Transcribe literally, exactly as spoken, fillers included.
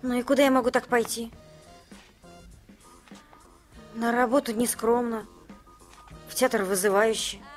Ну и куда я могу так пойти? На работу нескромно, в театр вызывающе.